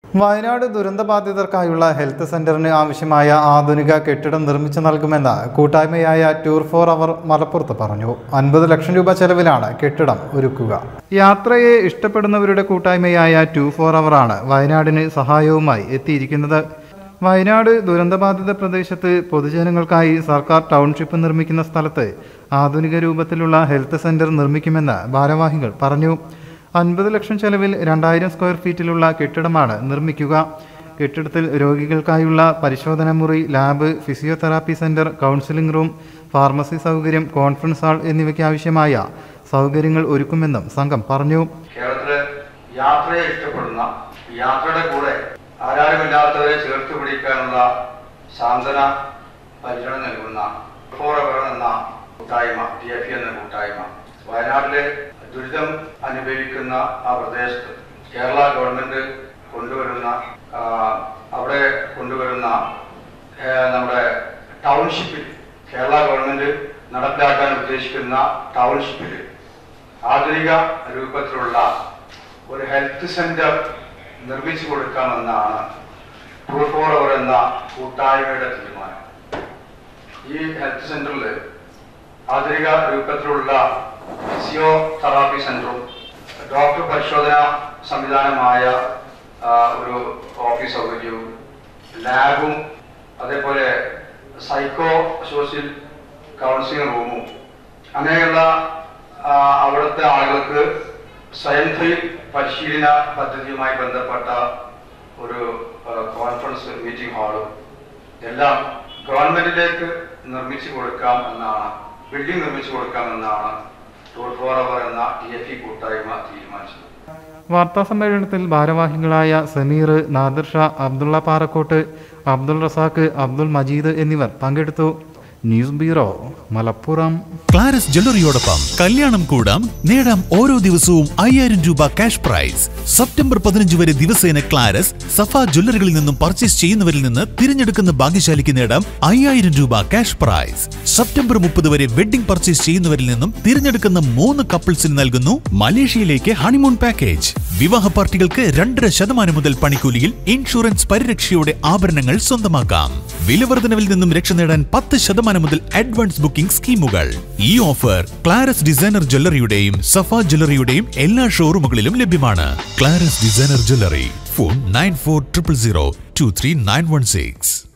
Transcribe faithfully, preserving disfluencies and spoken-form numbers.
Wayanad ദുരന്തബാധിതർക്കായുള്ള health സെന്ററിന് ആവശ്യമായ ആധുനിക കെട്ടിടം നിർമ്മിച്ചു നൽകുമെന്ന് കൂട്ടായ്മയായ ടൂർ ഫോർ അവർ മലപ്പുറത്ത് പറഞ്ഞു. അൻപത് ലക്ഷം രൂപ ചെലവിലാണ് കെട്ടിടം ഒരുക്കുക. യാത്രയെ ഇഷ്ടപ്പെടുന്നവരുടെ കൂട്ടായ്മയായ ടൂർ ഫോർ അവറാണ് വയനാടിന് സഹായവുമായി എത്തിയിരിക്കുന്നത്. വയനാട് ദുരന്തബാധിത പ്രദേശത്ത് പൊതുജനങ്ങൾക്കായി സർക്കാർ ടൗൺഷിപ്പ് നിർമ്മിക്കുന്ന സ്ഥലത്ത് ആധുനിക രൂപത്തിലുള്ള ഹെൽത്ത് സെന്റർ നിർമ്മിക്കുമെന്ന് ഭാരവാഹികൾ പറഞ്ഞു. അൻപത് ലക്ഷം ചെലവിൽ രണ്ടായിരം സ്ക്വയർ ഫീറ്റിലുള്ള കെട്ടിടമാണ് നിർമ്മിക്കുക. കെട്ടിടത്തിൽ രോഗികൾക്കായുള്ള പരിശോധനാ മുറി, lab, physiotherapy centre, counselling room, pharmacy സൗകര്യം, കോൺഫറൻസ് ഹാൾ എന്നിവയ്ക്ക് ആവശ്യമായ സൗകര്യങ്ങൾ ഒരുക്കുമെന്നും സംഘം പറഞ്ഞു. കേരളത്തിലെ യാത്രയെ ഇഷ്ടപ്പെടുന്ന യാത്രയുടെ കൂടെ ആരാരുമില്ലാത്തവരെ ചേർത്ത് പിടിക്കാനുള്ള സാന്ത്വന പരിചരണം നൽകുന്ന ഫോർ എവർ എന്ന കൂട്ടായ്മ, ടി എഫ് എന്ന കൂട്ടായ്മ വയനാട്ടിലെ ദുരിതം അനുഭവിക്കുന്ന ആ പ്രദേശത്ത് കേരള ഗവൺമെന്റ് കൊണ്ടുവരുന്ന അവിടെ കൊണ്ടുവരുന്ന നമ്മുടെ ടൗൺഷിപ്പിൽ കേരള ഗവൺമെന്റ് നടപ്പിലാക്കാൻ ഉദ്ദേശിക്കുന്ന ടൗൺഷിപ്പിൽ ആധുനിക രൂപത്തിലുള്ള ഒരു ഹെൽത്ത് സെന്റർ നിർമ്മിച്ചു കൊടുക്കാമെന്നാണ് ടൂർ ഫോർ അവർ എന്ന കൂട്ടായ്മയുടെ തീരുമാനം. ഈ ഹെൽത്ത് സെന്ററിൽ ആധുനിക രൂപത്തിലുള്ള ഫിസിയോതെറാപ്പി സെന്ററും ഡോക്ടർ പരിശോധന സംവിധാനമായ ഒരു ഓഫീസ് സൗകര്യവും ലാബും അതേപോലെ സൈക്കോ സോഷ്യൽ കൗൺസിലിംഗ് റൂമും അങ്ങനെയുള്ള അവിടുത്തെ ആളുകൾക്ക് സ്വയം തൊഴിൽ പരിശീലന പദ്ധതിയുമായി ബന്ധപ്പെട്ട ഒരു കോൺഫറൻസ് മീറ്റിംഗ് ഹാളും എല്ലാം ഗവൺമെന്റിലേക്ക് നിർമ്മിച്ചു കൊടുക്കാം എന്നാണ് ബിൽഡിംഗ് നിർമ്മിച്ചു കൊടുക്കാമെന്നാണ് ടൂർ ഫോർ അവർ എന്ന ടി എഫ് ഇ കൂട്ടായ്മ തീരുമാനിച്ചത്. വാർത്താ സമ്മേളനത്തിൽ ഭാരവാഹികളായ സമീർ, നാദിർ ഷാ, അബ്ദുള്ള പാറക്കോട്ട്, അബ്ദുൾ റസാഖ്, അബ്ദുൾ മജീദ് എന്നിവർ പങ്കെടുത്തു. News bureau, Malappuram. ക്ലാരസ് ജ്വല്ലറിയോടൊപ്പം കല്യാണം കൂടാം, നേടാം ഓരോ ദിവസവും അയ്യായിരം രൂപ ക്യാഷ് പ്രൈസ്. സെപ്റ്റംബർ പതിനഞ്ച് വരെ ദിവസേന ക്ലാരസ്, സഫ ജ്വല്ലറികളിൽ നിന്നും പർച്ചേസ് ചെയ്യുന്നവരിൽ നിന്ന് തിരഞ്ഞെടുക്കുന്ന ഭാഗ്യശാലിക്ക് നേടാം അയ്യായിരം രൂപ ക്യാഷ് പ്രൈസ്. സെപ്റ്റംബർ മുപ്പത് വരെ വെഡിംഗ് പർച്ചേസ് ചെയ്യുന്നവരിൽ നിന്നും തിരഞ്ഞെടുക്കുന്ന മൂന്ന് കപ്പിൾസിന് നൽകുന്നു മലേഷ്യയിലേക്ക് ഹണിമൂൺ പാക്കേജ്. വിവാഹ പാർട്ടികൾക്ക് രണ്ടര ശതമാനം മുതൽ പണിക്കൂലിയിൽ ഇൻഷുറൻസ് പരിരക്ഷയോടെ ആഭരണങ്ങൾ സ്വന്തമാക്കാം. വിലവർദ്ധനവിൽ നിന്നും രക്ഷ നേടാൻ പത്ത് ശതമാനം മുതൽ അഡ്വാൻസ് ബുക്കിംഗ് സ്കീമുകൾ. ഈ ഓഫർ ക്ലാരസ് ഡിസൈനർ ജ്വല്ലറിയുടെയും സഫ ജ്വല്ലറിയുടെയും എല്ലാ ഷോറൂമുകളിലും ലഭ്യമാണ്. Claras designer jewellery. Phone nine four triple zero two three nine one six.